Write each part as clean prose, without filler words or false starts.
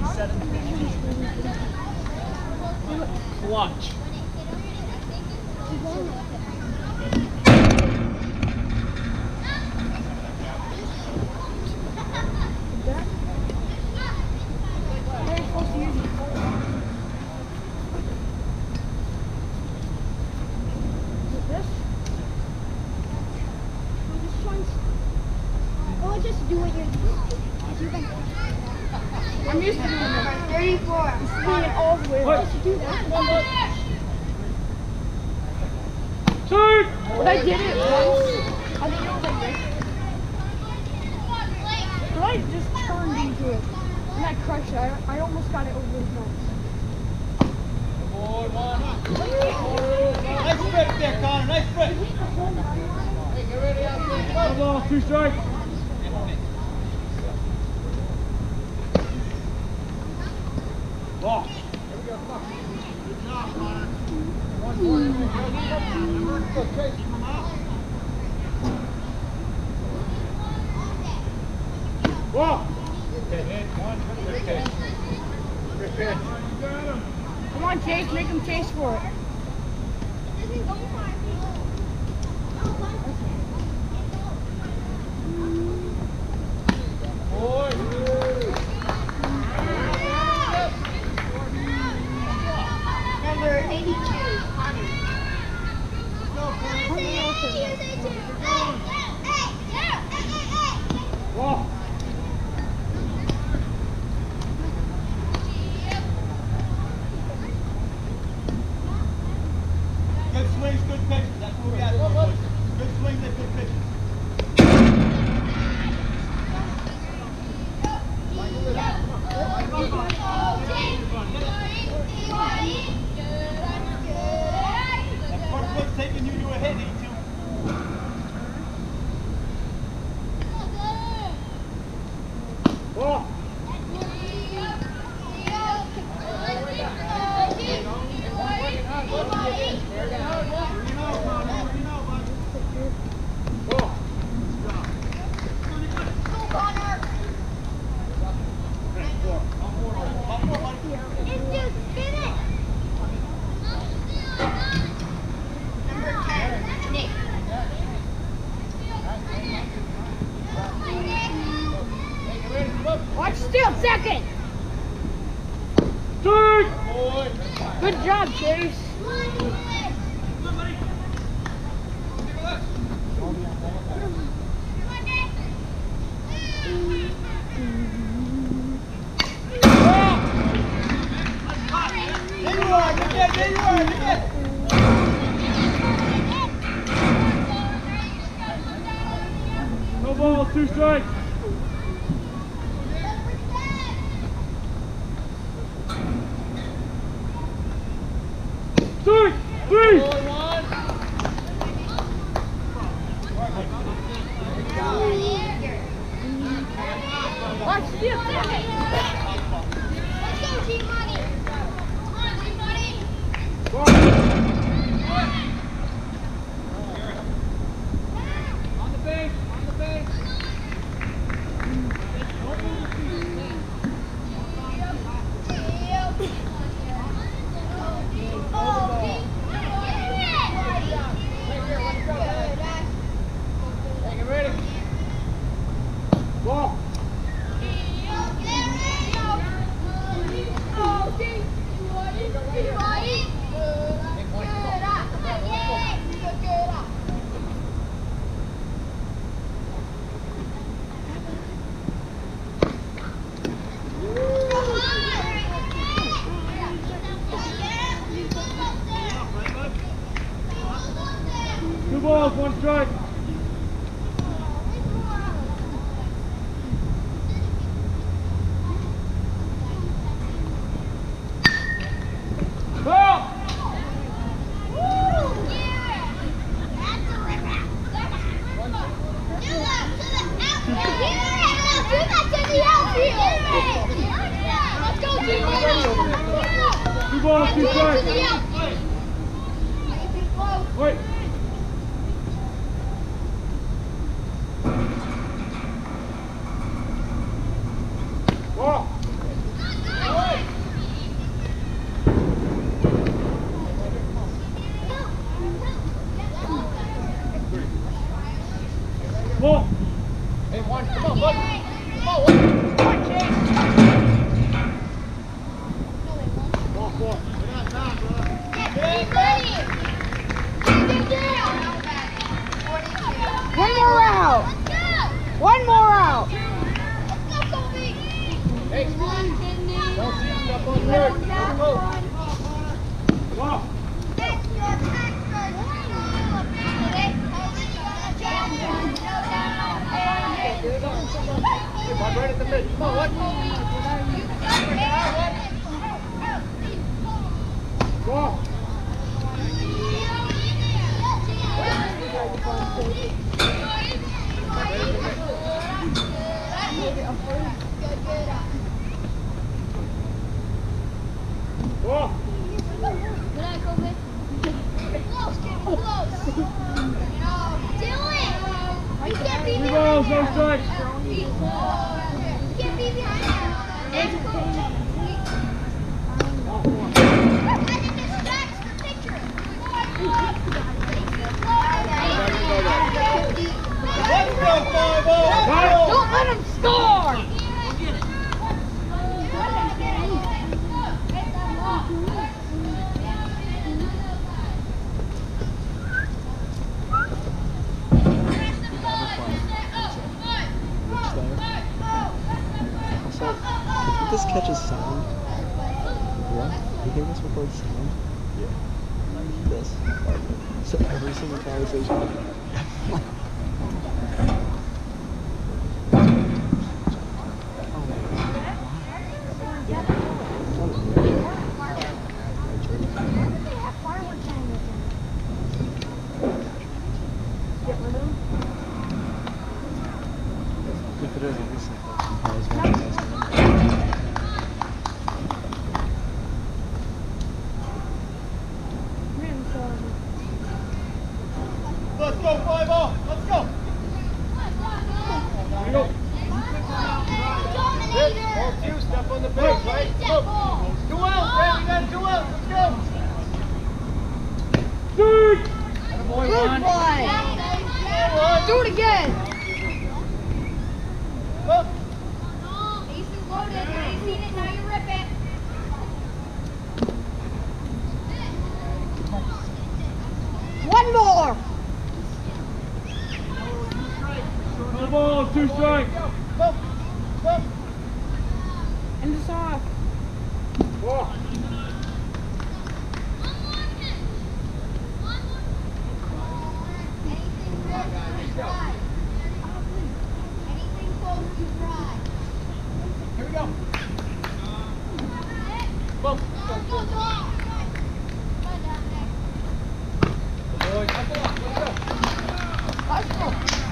Watch. Just do what you're used to. I'm used to doing that. 34. I'm swinging all the way. Just do that. Shoot! But I did it once. I didn't know like this. But I just turned into it. And I crushed it. I almost got it over his nose. Boy, one. Nice sprint there, Connor. Nice sprint. Hey, get ready out there. Come on, 2 strikes. Ball. Here we go, come on. Good job, Connor. 1 point. Remember, go chase him out. Ball. Good hit, 1. Good pitch. Good pitch. Come on, Chase. Make him chase for it. Boy. Number 82. Ball. Good swings, good pitches. That's what we got to do, boys. Good swings and good pitches. That front foot's taking you to a hit, E2. Ball. Ball. Watch still, second. Shoot! Good job, Chase. There you are, there you are, No balls, 2 strikes. Shoot! 3! Watch still, second. Let's go, G-Money. Come on, G-Money. Ball. On the base, on the base. Hey, get ready. Ball. Two balls, 1 strike. Ball. Two balls, 2 strikes. Wait. Ball. Don't see him step on third. Let's go. Come on. Hey, bud, right at the mid. Come on, what? Go on. Go on. Three balls, no strikes. Let's go, 5-0. Don't let him score! Also, if this catches sound, what? You think this records sound? Yeah. This. So every single conversation. If it is, at least Let's go, 5-0. Let's go. Hit. Ball two, step on the base, right? Go. 2 outs, man. We got 2 outs. Let's go. Dude! Attaboy, Good Ron. play! Ron. Do it again! Up. Bases loaded. Now you seen it, now you rip it. One more! No balls, 2 strikes. Go. Go. End this off. Go on. Anything close, you try. Here we go. Go. Go, dog. Boys, up a lot. Let's go.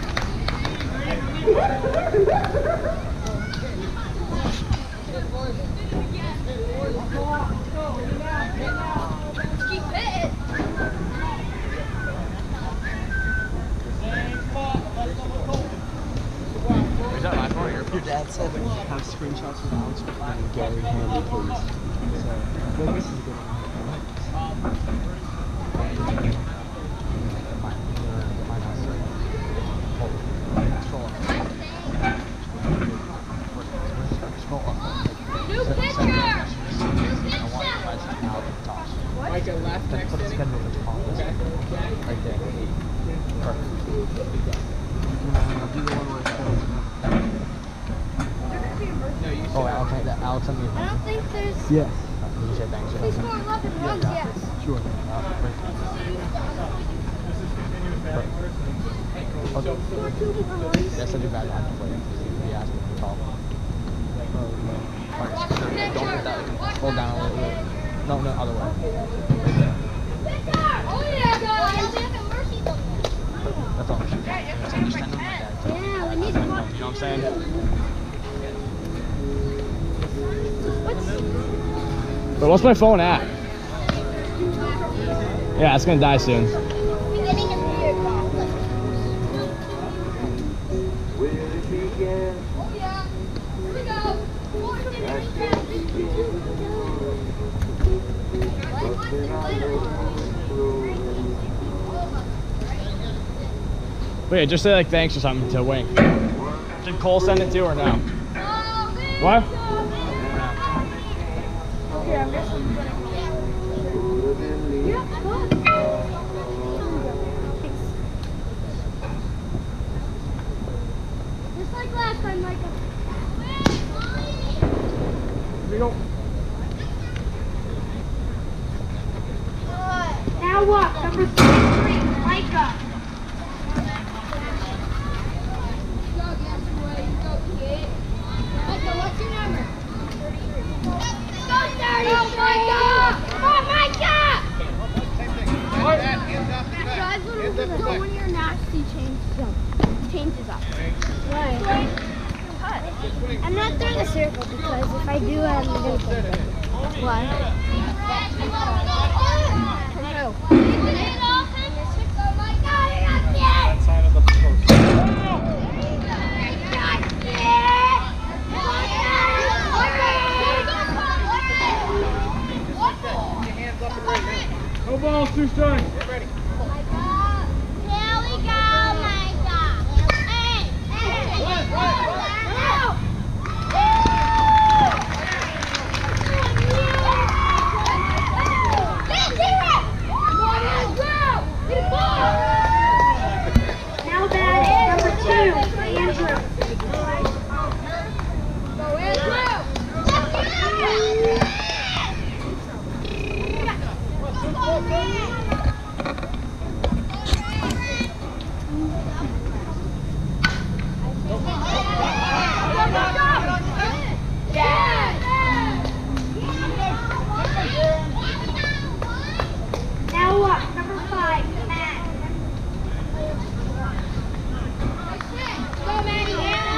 Keep hitting. Same spot. Let's go. your dad said have screenshots from Alex and Gary Handy, please. So I feel like this is a good one. New pitcher! Like a left next Put the inning? schedule that's possible. Right there. Perfect. Do the one where it's No, you oh, Alex, Alex sent me a I don't think there's... Yes. You said thanks. He scored 11 runs, yes. Sure. That's such a bad line to play. He asked me to call. Watch the pitcher! Don't hit that. Hold down a little bit. No, no, other way. Oh yeah, guys! That's all. Just understand them like that. Yeah, we need to watch. You know what I'm saying? What's my phone at? Yeah, it's gonna die soon. Beginning of the year, oh yeah. Here we go. Wait, just say like thanks or something to Wink. Did Cole send it to or no? What? Okay, I'm guessing we're gonna Just like last time, Micah. go. Now what? Number 33, Micah. Micah, what's your number? 33. Go 33! Come on, Micah! Hands up the back. When you're nasty, changes up. Right. I'm not doing a circle because if I do, I'm going to play it. Why? That sign of the post. Hands up and right now. No balls, 2 strikes. Get ready. Now that number 2, Andrew. Go Andrew! Now what? Number 5, Matt. Go, Maddie.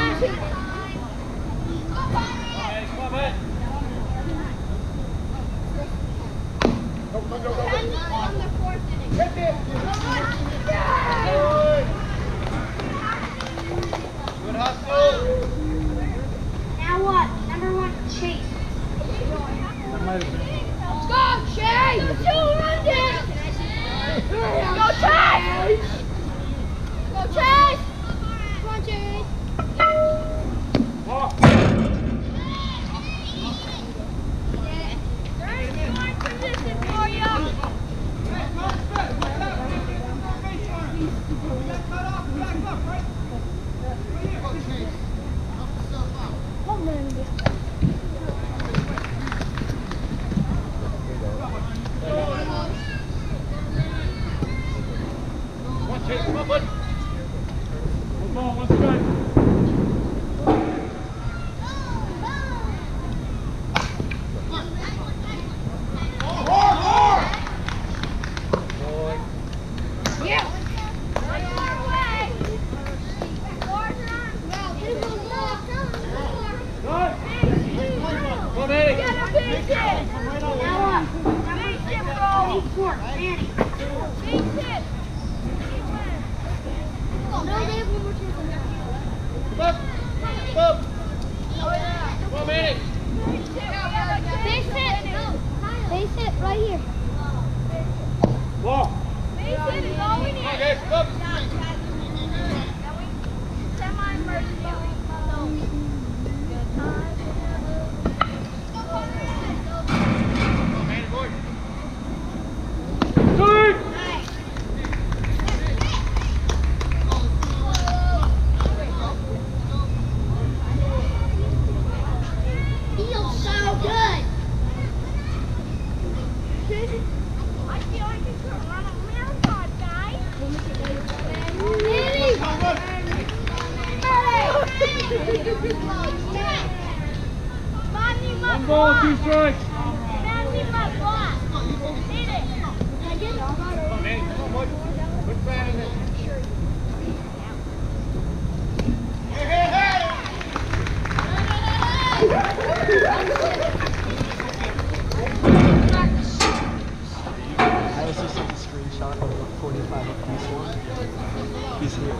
Good hustle. Now what? Number 1, Chase. That might have been. Let's go, Chase! 200! Go, Chase! Go, Chase! Come on, Chase! Walk. Position for you! Come on, Chase. Come on, bud. 1 ball, 1 strike. Come on, Eddie. Now up. Number 4, Manny. Come up. Come up. Come on, Manny. They sit right here. Walk. Come on, guys. Come up. Manny, boy. Strike. Feels so good. I feel like I could run a marathon, guys. Manny! Come on, Manny, my 1 ball, 2 block. strikes. Manny, my block. Hit it. Come on, Manny. Come on, boy. Put that in there. Hey, hey, hey! I was just like a screenshot of the 45 apiece one. He's here.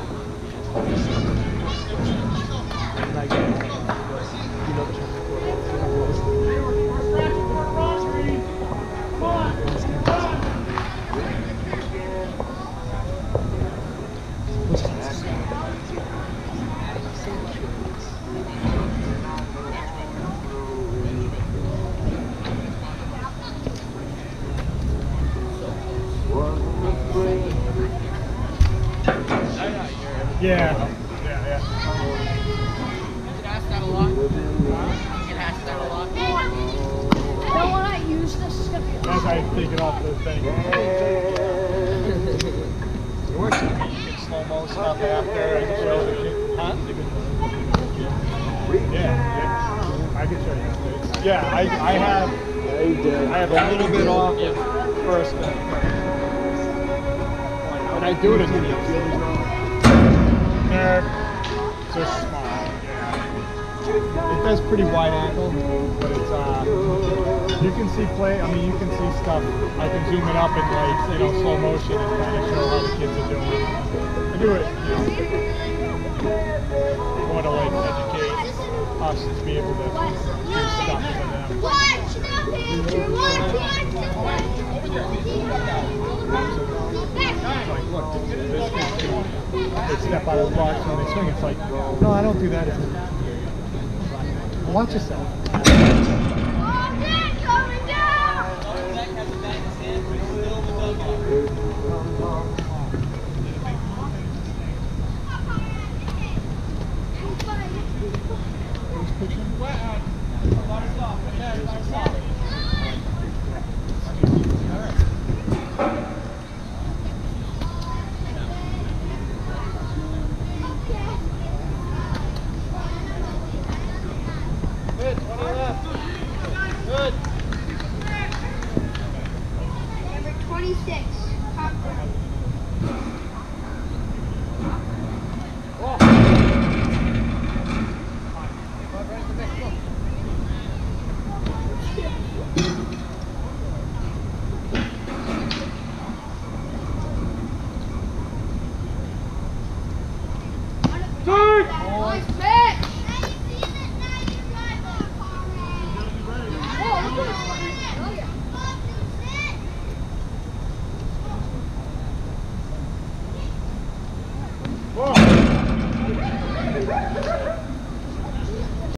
And I get you know the Come on. Yeah. Yeah, yeah. Get asked that a lot. Get asked that a lot. I take it off the thing. You can slow-mo stuff after and show the kid. Huh? Yeah. I can show you. Yeah, I have. Yeah, you did. I have a little bit off first. And I do it as many fielders now. They're just small. Yeah. It does pretty wide angle, but it's you can see play. I mean, you can see stuff. I can zoom it up in like slow motion and kind of show how the kids are doing. I do it, want to like educate us to be able to do stuff for them. Like, look, this kid's doing it. They step out of the box when they swing. It's like, no, I don't do that. Watch yourself. Good, 20 left. Good.